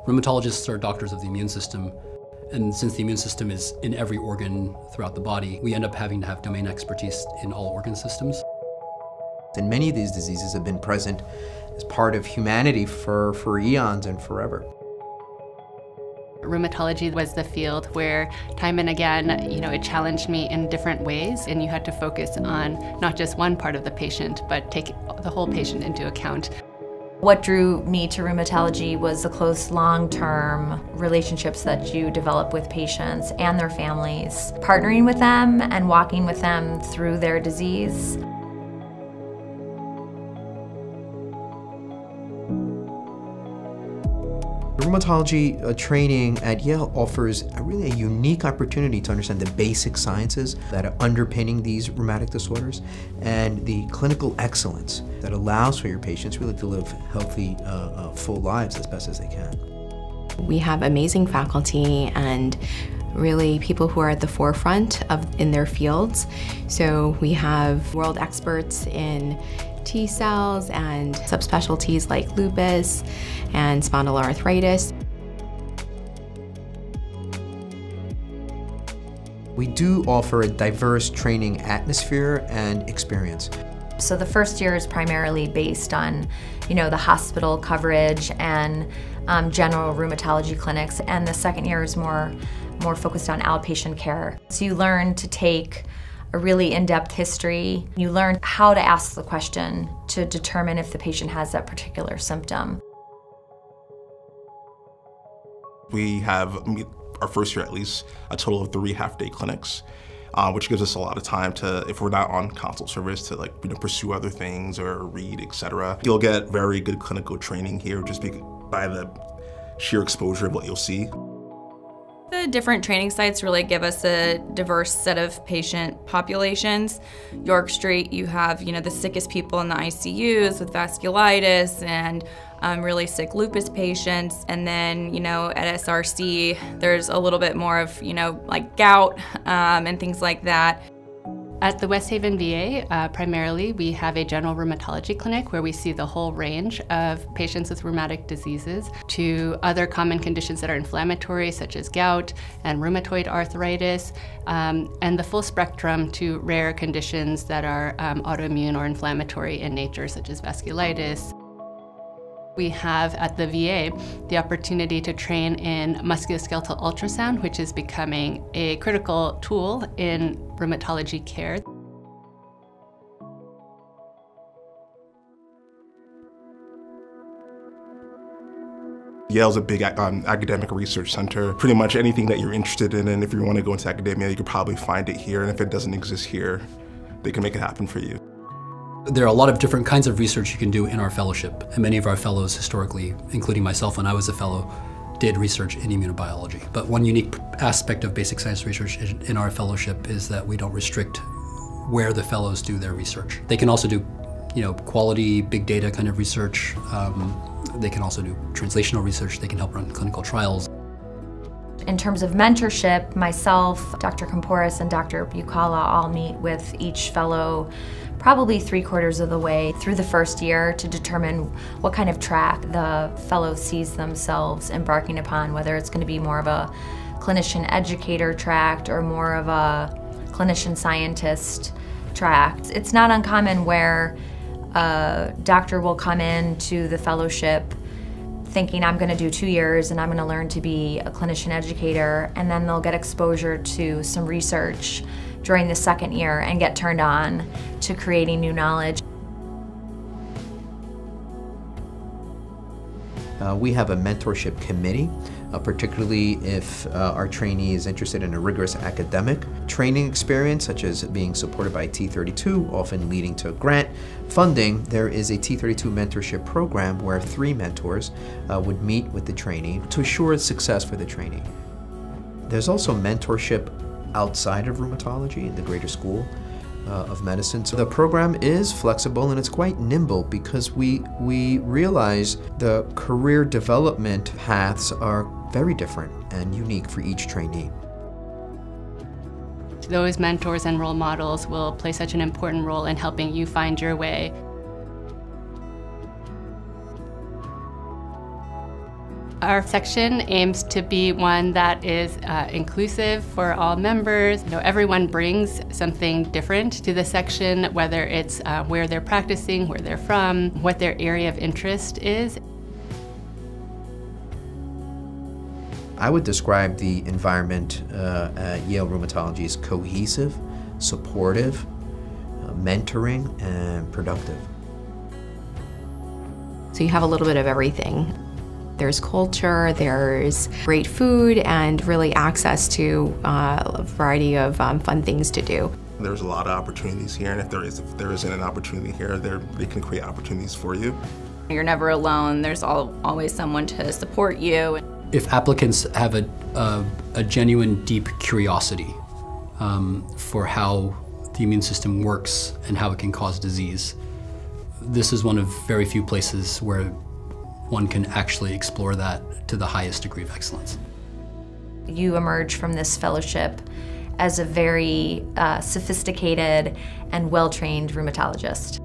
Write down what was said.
Rheumatologists are doctors of the immune system, and since the immune system is in every organ throughout the body, we end up having to have domain expertise in all organ systems. And many of these diseases have been present as part of humanity for eons and forever. Rheumatology was the field where time and again, it challenged me in different ways, and you had to focus on not just one part of the patient, but take the whole patient into account. What drew me to rheumatology was the close long-term relationships that you develop with patients and their families, partnering with them and walking with them through their disease. Rheumatology training at Yale offers really a unique opportunity to understand the basic sciences that are underpinning these rheumatic disorders and the clinical excellence that allows for your patients really to live healthy, full lives as best as they can. We have amazing faculty and really people who are at the forefront in their fields. So we have world experts in T cells and subspecialties like lupus and spondyloarthritis. We do offer a diverse training atmosphere and experience. So the first year is primarily based on, the hospital coverage and general rheumatology clinics, and the second year is more focused on outpatient care. So you learn to take a really in-depth history. You learn how to ask the question to determine if the patient has that particular symptom. We have, our first year at least, a total of 3 half-day clinics, which gives us a lot of time to, if we're not on consult service, to pursue other things or read, etc. You'll get very good clinical training here just by the sheer exposure of what you'll see. The different training sites really give us a diverse set of patient populations. York Street, you have the sickest people in the ICUs with vasculitis and really sick lupus patients, and then at SRC there's a little bit more of like gout and things like that. At the West Haven VA, primarily, we have a general rheumatology clinic where we see the whole range of patients with rheumatic diseases to other common conditions that are inflammatory, such as gout and rheumatoid arthritis, and the full spectrum to rare conditions that are autoimmune or inflammatory in nature, such as vasculitis. We have at the VA the opportunity to train in musculoskeletal ultrasound, which is becoming a critical tool in rheumatology care. Yale's a big academic research center. Pretty much anything that you're interested in, and if you want to go into academia, you could probably find it here, and if it doesn't exist here, they can make it happen for you. There are a lot of different kinds of research you can do in our fellowship, and many of our fellows historically, including myself when I was a fellow, did research in immunobiology. But one unique aspect of basic science research in our fellowship is that we don't restrict where the fellows do their research. They can also do, quality, big data kind of research. They can also do translational research. They can help run clinical trials. In terms of mentorship, myself, Dr. Kamporis, and Dr. Bucala all meet with each fellow probably 3/4 of the way through the first year to determine what kind of track the fellow sees themselves embarking upon, whether it's going to be more of a clinician educator track or more of a clinician scientist track. It's not uncommon where a doctor will come into the fellowship thinking I'm going to do 2 years and I'm going to learn to be a clinician educator, and then they'll get exposure to some research during the second year and get turned on to creating new knowledge. We have a mentorship committee, particularly if our trainee is interested in a rigorous academic training experience, such as being supported by T32, often leading to grant funding. There is a T32 mentorship program where 3 mentors would meet with the trainee to assure success for the trainee. There's also mentorship outside of rheumatology in the greater school of medicine. So the program is flexible and it's quite nimble because we realize the career development paths are very different and unique for each trainee. Those mentors and role models will play such an important role in helping you find your way. Our section aims to be one that is inclusive for all members. Everyone brings something different to the section, whether it's where they're practicing, where they're from, what their area of interest is. I would describe the environment at Yale Rheumatology as cohesive, supportive, mentoring, and productive. So you have a little bit of everything. There's culture, there's great food, and really access to a variety of fun things to do. There's a lot of opportunities here, and if there isn't an opportunity here, they can create opportunities for you. You're never alone. There's always someone to support you. If applicants have a genuine, deep curiosity for how the immune system works and how it can cause disease, this is one of very few places where one can actually explore that to the highest degree of excellence. You emerge from this fellowship as a very sophisticated and well-trained rheumatologist.